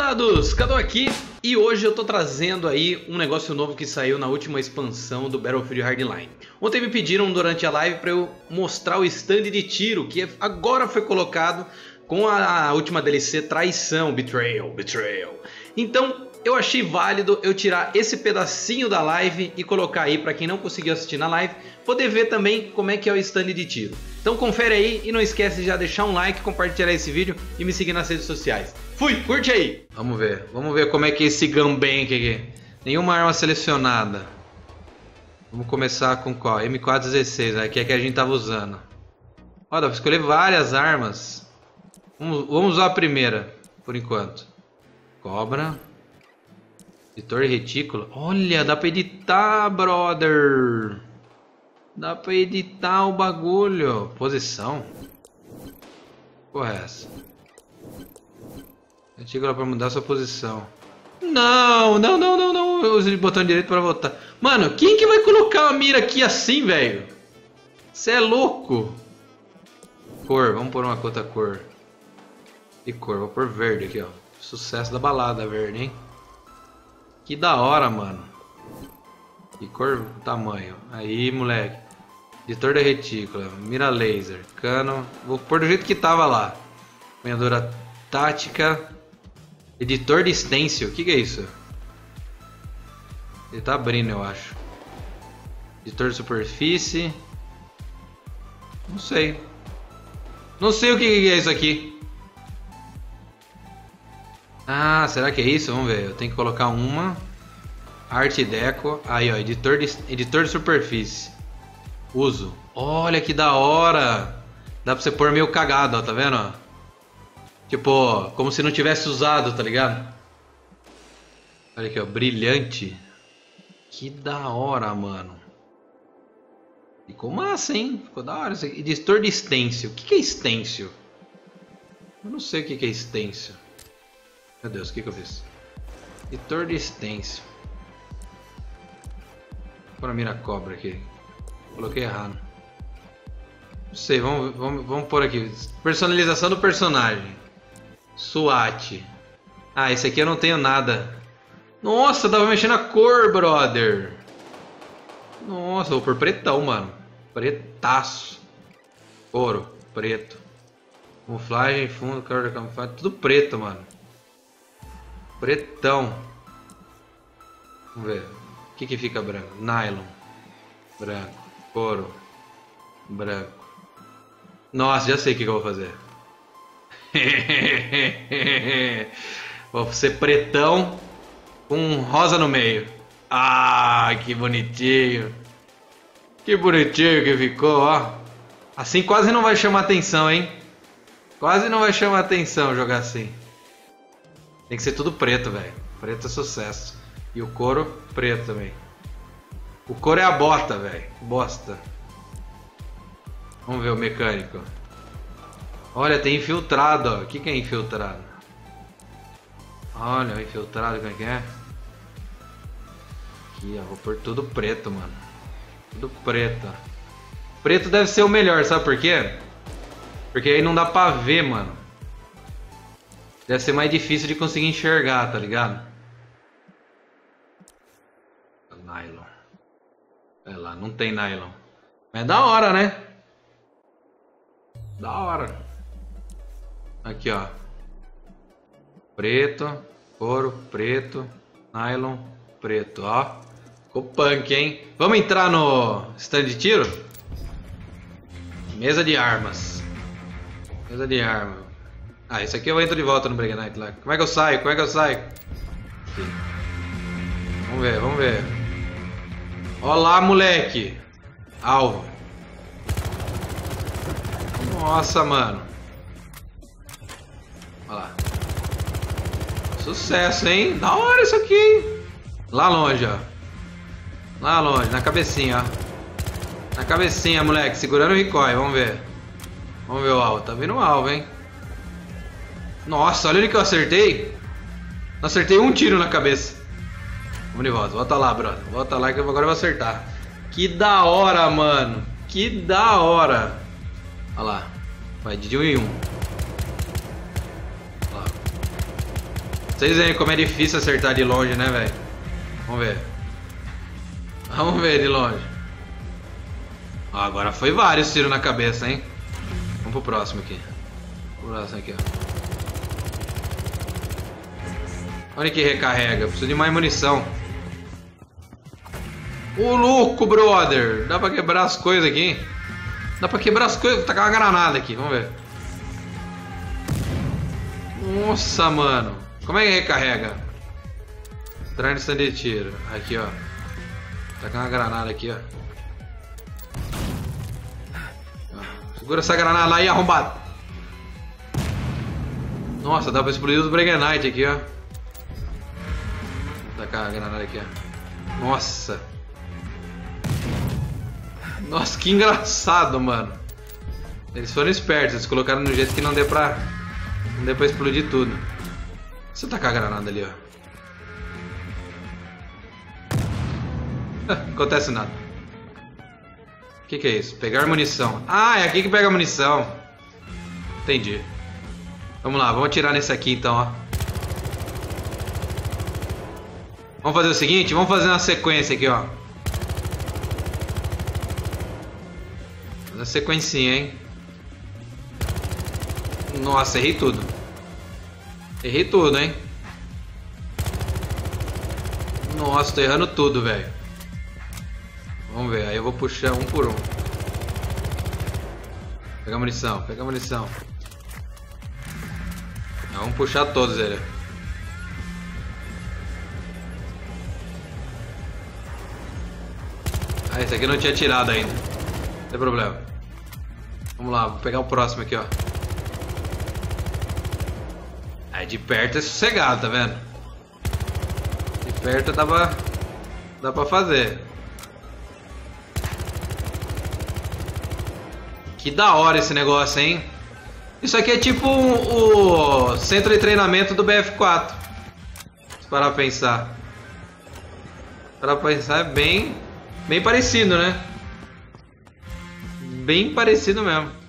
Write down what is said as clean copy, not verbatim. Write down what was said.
Moçados, Cadu aqui e hoje eu tô trazendo aí um negócio novo que saiu na última expansão do Battlefield Hardline. Ontem me pediram durante a live para eu mostrar o stand de tiro que agora foi colocado com a última DLC Traição, Betrayal. Então eu achei válido eu tirar esse pedacinho da live e colocar aí para quem não conseguiu assistir na live poder ver também como é que é o stand de tiro. Então confere aí e não esquece de já deixar um like, compartilhar esse vídeo e me seguir nas redes sociais. Fui, curte aí! Vamos ver como é que é esse gunbank aqui. Nenhuma arma selecionada. Vamos começar com qual? M416, que é que a gente tava usando. Ó, dá pra escolher várias armas. Vamos usar a primeira, por enquanto. Cobra. Editor de retícula. Olha, dá pra editar, brother. Dá pra editar o bagulho. Posição. Porra, é essa? Retícula pra mudar sua posição. Não. Eu uso o botão direito pra voltar. Mano, quem que vai colocar uma mira aqui assim, velho? Você é louco. Cor, vamos pôr uma outra cor. E cor, vou pôr verde aqui, ó. Sucesso da balada verde, hein? Que da hora, mano. Que cor, tamanho. Aí, moleque. Editor da retícula, mira laser, cano. Vou pôr do jeito que tava lá. Apanhadora tática. Editor de stencil, o que é isso? Ele tá abrindo, eu acho. Editor de superfície. Não sei. Não sei o que é isso aqui. Ah, será que é isso? Vamos ver. Eu tenho que colocar uma. Art Deco. Aí, ó. Editor de superfície. Uso. Olha que da hora. Dá pra você pôr meio cagado, ó. Tá vendo? Ó? Tipo, como se não tivesse usado, tá ligado? Olha aqui, ó. Brilhante. Que da hora, mano. Ficou massa, hein? Ficou da hora isso aqui. Editor de stencil. O que é stencil? Eu não sei o que é stencil. Meu Deus, o que eu fiz? Editor de stencil. Vou pôr a mira cobra aqui. Coloquei errado. Não sei, vamos pôr aqui. Personalização do personagem. SWAT. Ah, esse aqui eu não tenho nada. Nossa, dava mexer na cor, brother. Nossa, vou pôr pretão, mano. Pretaço. Ouro, preto. Camuflagem, fundo, cor da camuflagem. Tudo preto, mano. Pretão. Vamos ver. O que fica branco? Nylon. Branco. Couro. Branco. Nossa, já sei o que eu vou fazer. Vou ser pretão com rosa no meio. Ah, que bonitinho. Que bonitinho que ficou, ó. Assim quase não vai chamar atenção, hein? Quase não vai chamar atenção jogar assim. Tem que ser tudo preto, velho. Preto é sucesso. E o couro, preto também. O couro é a bota, velho. Bosta. Vamos ver o mecânico. Olha, tem infiltrado, ó. O que é infiltrado? Olha, o infiltrado, como é que é? Aqui, ó. Vou pôr tudo preto, mano. Tudo preto. Preto deve ser o melhor, sabe por quê? Porque aí não dá pra ver, mano. Deve ser mais difícil de conseguir enxergar, tá ligado? Nylon. Olha lá, não tem nylon. Mas é da hora, né? Da hora. Aqui, ó. Preto, couro, preto, nylon, preto, ó. Ficou punk, hein? Vamos entrar no stand de tiro? Mesa de armas. Mesa de arma. Ah, isso aqui eu entro de volta no Break Night lá. Como é que eu saio? Aqui. Vamos ver. Olá, moleque. Alvo. Nossa, mano. Olha lá. Sucesso, hein? Da hora isso aqui, hein? Lá longe, ó. Lá longe, na cabecinha, ó. Na cabecinha, moleque. Segurando o recoil, vamos ver. Vamos ver o alvo. Tá vindo o alvo, hein? Nossa, olha o que eu acertei. Eu acertei um tiro na cabeça. Vamos de volta. Volta lá, brother. Volta lá que agora eu vou acertar. Que da hora, mano. Que da hora. Olha lá. Vai de 1 em 1. Vocês veem como é difícil acertar de longe, né, velho? Vamos ver. Vamos ver de longe. Ó, agora foi vários tiros na cabeça, hein? Vamos pro próximo aqui. O próximo aqui, ó. Olha que recarrega. Preciso de mais munição. Ô, louco, brother. Dá pra quebrar as coisas aqui. Dá pra quebrar as coisas. Vou tacar uma granada aqui. Vamos ver. Nossa, mano. Como é que recarrega? Entrar no stand de tiro. Aqui, ó. Tacar uma granada aqui, ó. Segura essa granada lá e arrombado. Nossa, dá pra explodir os Bregenite aqui, ó. Tacar a granada aqui, ó. Nossa. Nossa, que engraçado, mano. Eles foram espertos, eles colocaram no jeito que não deu pra explodir tudo. Deixa eu tacar a granada ali, ó. Não acontece nada. O que é isso? Pegar munição. Ah, é aqui que pega a munição. Entendi. Vamos lá, vamos atirar nesse aqui então, ó. Vamos fazer o seguinte, vamos fazer uma sequência aqui, ó. Fazer uma sequencinha, hein. Nossa, errei tudo. Errei tudo, hein. Nossa, tô errando tudo, velho. Vamos ver, aí eu vou puxar um por um. Pega a munição, pega a munição. Vamos puxar todos, ele. Ah, esse aqui eu não tinha tirado ainda. Não tem problema. Vamos lá, vou pegar o próximo aqui, ó. Aí de perto é sossegado, tá vendo? De perto dá pra fazer. Que da hora esse negócio, hein? Isso aqui é tipo o centro de treinamento do BF4. Se parar pra pensar. Para pensar é bem parecido, né? Bem parecido mesmo.